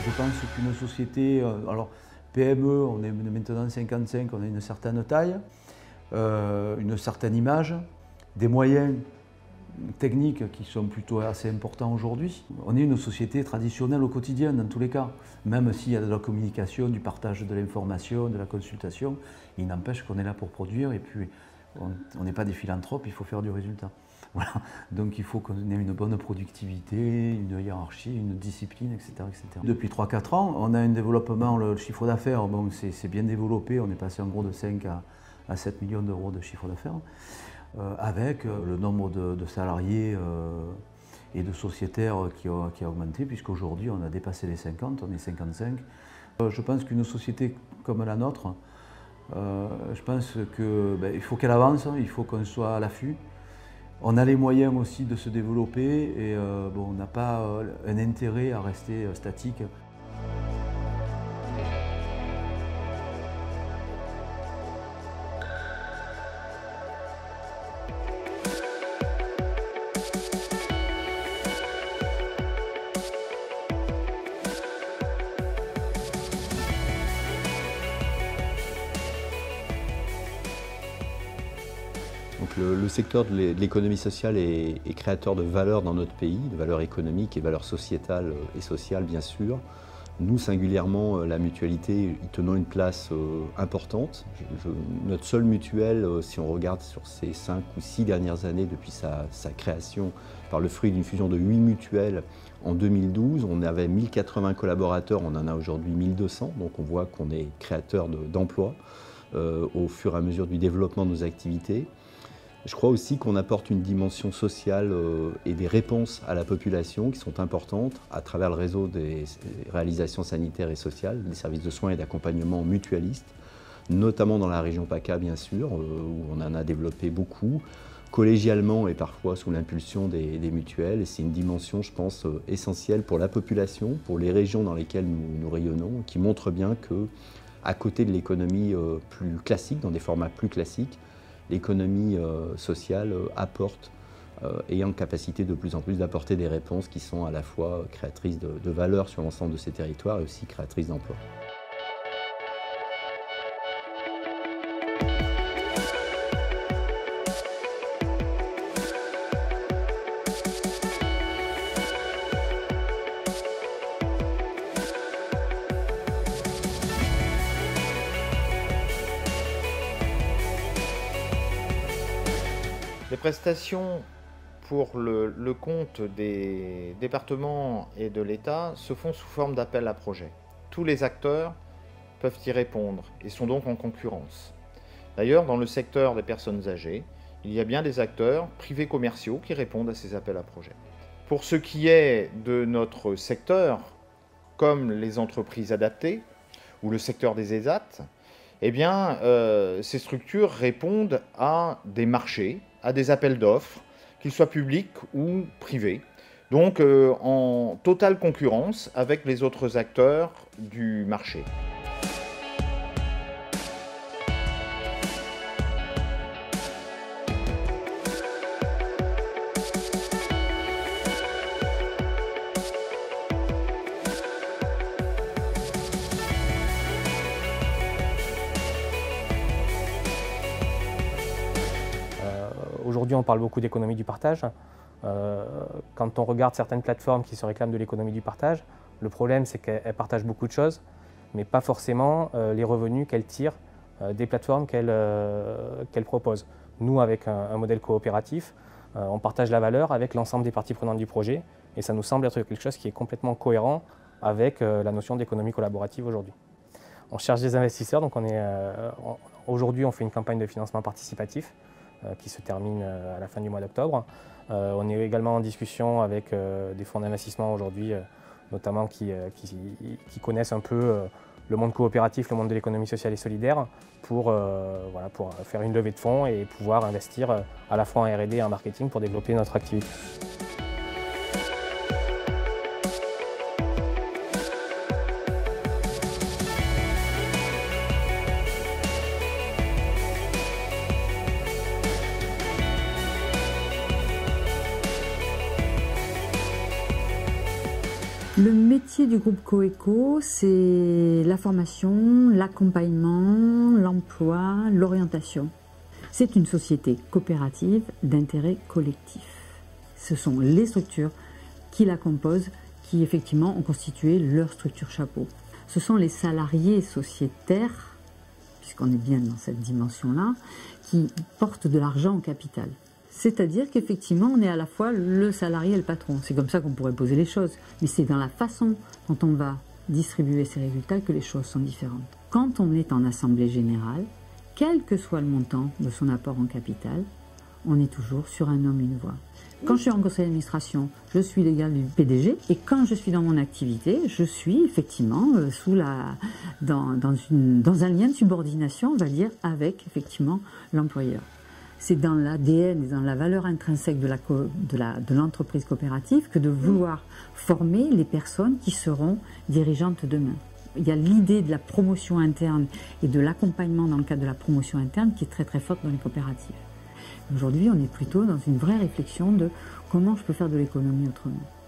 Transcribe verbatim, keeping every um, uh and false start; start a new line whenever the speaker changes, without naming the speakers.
Je pense qu'une société, alors P M E, on est maintenant cinquante-cinq, on a une certaine taille, euh, une certaine image, des moyens techniques qui sont plutôt assez importants aujourd'hui. On est une société traditionnelle au quotidien dans tous les cas, même s'il y a de la communication, du partage de l'information, de la consultation, il n'empêche qu'on est là pour produire et puis on n'est pas des philanthropes, il faut faire du résultat. Voilà. Donc il faut qu'on ait une bonne productivité, une hiérarchie, une discipline, et cetera et cetera. Depuis trois quatre ans, on a un développement, le chiffre d'affaires, bon, c'est bien développé, on est passé en gros de cinq à sept millions d'euros de chiffre d'affaires, euh, avec le nombre de, de salariés euh, et de sociétaires qui a, qui a augmenté, puisqu'aujourd'hui on a dépassé les cinquante, on est cinquante-cinq. Euh, je pense qu'une société comme la nôtre, euh, je pense qu'il ben, faut qu'elle avance, il faut qu'on soit à l'affût. On a les moyens aussi de se développer et euh, bon, on n'a pas euh, un intérêt à rester euh, statique.
Donc le, le secteur de l'économie sociale est, est créateur de valeur dans notre pays, de valeurs économiques et valeurs sociétales et sociales bien sûr. Nous singulièrement, la mutualité, y tenons une place euh, importante. Je, je, notre seule mutuelle, euh, si on regarde sur ces cinq ou six dernières années depuis sa, sa création, par le fruit d'une fusion de huit mutuelles en deux mille douze, on avait mille quatre-vingts collaborateurs, on en a aujourd'hui mille deux cents, donc on voit qu'on est créateur d'emplois euh, au fur et à mesure du développement de nos activités. Je crois aussi qu'on apporte une dimension sociale euh, et des réponses à la population qui sont importantes à travers le réseau des réalisations sanitaires et sociales, des services de soins et d'accompagnement mutualistes, notamment dans la région PACA bien sûr, euh, où on en a développé beaucoup, collégialement et parfois sous l'impulsion des, des mutuelles. Et c'est une dimension, je pense, euh, essentielle pour la population, pour les régions dans lesquelles nous, nous rayonnons, qui montre bien que, à côté de l'économie euh, plus classique, dans des formats plus classiques, l'économie euh, sociale euh, apporte euh, et a une capacité de plus en plus d'apporter des réponses qui sont à la fois créatrices de, de valeur sur l'ensemble de ces territoires et aussi créatrices d'emplois.
Les prestations pour le, le compte des départements et de l'État se font sous forme d'appel à projets. Tous les acteurs peuvent y répondre et sont donc en concurrence. D'ailleurs, dans le secteur des personnes âgées, il y a bien des acteurs privés commerciaux qui répondent à ces appels à projets. Pour ce qui est de notre secteur, comme les entreprises adaptées ou le secteur des E S A T, eh bien, euh, ces structures répondent à des marchés, à des appels d'offres, qu'ils soient publics ou privés, donc euh, en totale concurrence avec les autres acteurs du marché.
Aujourd'hui, on parle beaucoup d'économie du partage. Euh, quand on regarde certaines plateformes qui se réclament de l'économie du partage, le problème, c'est qu'elles partagent beaucoup de choses, mais pas forcément euh, les revenus qu'elles tirent euh, des plateformes qu'elles euh, qu'elles proposent. Nous, avec un, un modèle coopératif, euh, on partage la valeur avec l'ensemble des parties prenantes du projet, et ça nous semble être quelque chose qui est complètement cohérent avec euh, la notion d'économie collaborative aujourd'hui. On cherche des investisseurs, donc on est euh, aujourd'hui, on fait une campagne de financement participatif qui se termine à la fin du mois d'octobre. Euh, on est également en discussion avec euh, des fonds d'investissement aujourd'hui, euh, notamment qui, euh, qui, qui connaissent un peu euh, le monde coopératif, le monde de l'économie sociale et solidaire, pour, euh, voilà, pour faire une levée de fonds et pouvoir investir euh, à la fois en R et D et en marketing pour développer notre activité.
Le métier du groupe Coeco, c'est la formation, l'accompagnement, l'emploi, l'orientation. C'est une société coopérative d'intérêt collectif. Ce sont les structures qui la composent qui effectivement ont constitué leur structure chapeau. Ce sont les salariés sociétaires, puisqu'on est bien dans cette dimension-là, qui portent de l'argent au capital. C'est-à-dire qu'effectivement, on est à la fois le salarié et le patron. C'est comme ça qu'on pourrait poser les choses. Mais c'est dans la façon dont on va distribuer ces résultats que les choses sont différentes. Quand on est en assemblée générale, quel que soit le montant de son apport en capital, on est toujours sur un homme, une voix. Quand je suis en conseil d'administration, je suis l'égal du P D G, et quand je suis dans mon activité, je suis effectivement euh, sous la, dans, dans, une, dans un lien de subordination, on va dire, avec effectivement l'employeur. C'est dans l'A D N et dans la valeur intrinsèque de la, de la, de l'entreprise coopérative que de vouloir former les personnes qui seront dirigeantes demain. Il y a l'idée de la promotion interne et de l'accompagnement dans le cadre de la promotion interne qui est très très forte dans les coopératives. Aujourd'hui, on est plutôt dans une vraie réflexion de comment je peux faire de l'économie autrement.